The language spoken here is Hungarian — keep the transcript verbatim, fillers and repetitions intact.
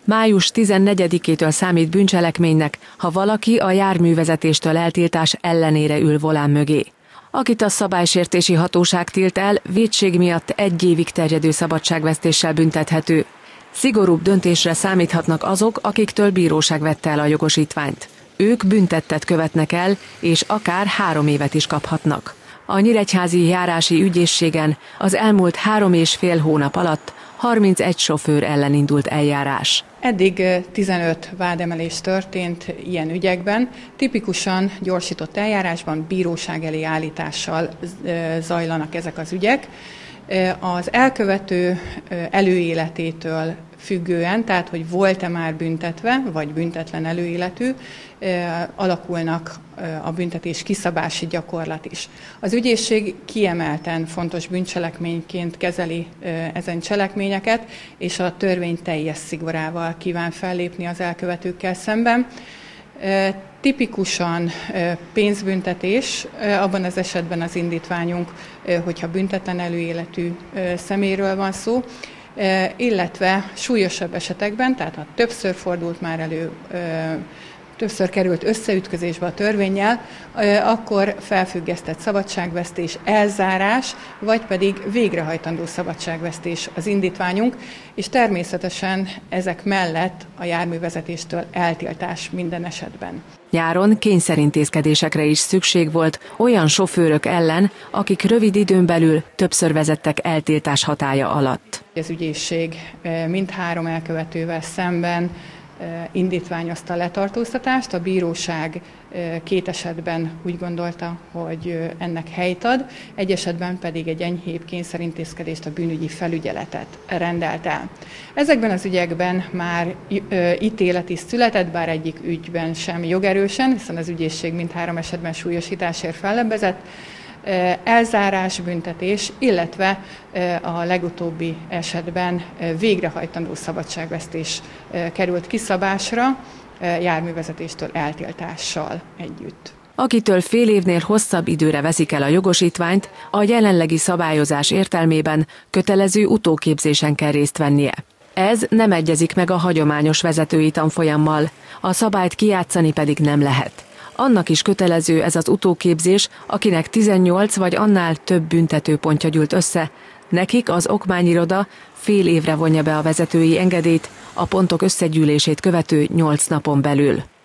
Május tizennegyedikétől számít bűncselekménynek, ha valaki a járművezetéstől eltiltás ellenére ül volán mögé. Akit a szabálysértési hatóság tilt el, vétség miatt egy évig terjedő szabadságvesztéssel büntethető. Szigorúbb döntésre számíthatnak azok, akiktől bíróság vette el a jogosítványt. Ők büntettet követnek el, és akár három évet is kaphatnak. A nyíregyházi járási ügyészségen az elmúlt három és fél hónap alatt harmincegy sofőr ellen indult eljárás. Eddig tizenöt vádemelés történt ilyen ügyekben, tipikusan gyorsított eljárásban bíróság elé állítással zajlanak ezek az ügyek. Az elkövető előéletétől függően, tehát hogy volt-e már büntetve, vagy büntetlen előéletű, alakulnak a büntetés kiszabási gyakorlat is. Az ügyészség kiemelten fontos bűncselekményként kezeli ezen cselekményeket, és a törvény teljes szigorával kíván fellépni az elkövetőkkel szemben. Tipikusan pénzbüntetés, abban az esetben az indítványunk, hogyha büntetlen előéletű személyről van szó, illetve súlyosabb esetekben, tehát ha többször fordult már elő, többször került összeütközésbe a törvénnyel, akkor felfüggesztett szabadságvesztés, elzárás, vagy pedig végrehajtandó szabadságvesztés az indítványunk, és természetesen ezek mellett a járművezetéstől eltiltás minden esetben. Nyáron kényszerintézkedésekre is szükség volt olyan sofőrök ellen, akik rövid időn belül többször vezettek eltiltás hatálya alatt. Az ügyészség mindhárom elkövetővel szemben indítványozta a letartóztatást, a bíróság két esetben úgy gondolta, hogy ennek helyt ad, egy esetben pedig egy enyhébb kényszerintézkedést, a bűnügyi felügyeletet rendelt el. Ezekben az ügyekben már ítélet is született, bár egyik ügyben sem jogerősen, hiszen az ügyészség mindhárom esetben súlyosításért fellebbezett, elzárás, büntetés, illetve a legutóbbi esetben végrehajtandó szabadságvesztés került kiszabásra, járművezetéstől eltiltással együtt. Akitől fél évnél hosszabb időre veszik el a jogosítványt, a jelenlegi szabályozás értelmében kötelező utóképzésen kell részt vennie. Ez nem egyezik meg a hagyományos vezetői tanfolyammal, a szabályt kijátszani pedig nem lehet. Annak is kötelező ez az utóképzés, akinek tizennyolc vagy annál több büntetőpontja gyűlt össze. Nekik az okmányiroda fél évre vonja be a vezetői engedélyt, a pontok összegyűlését követő nyolc napon belül.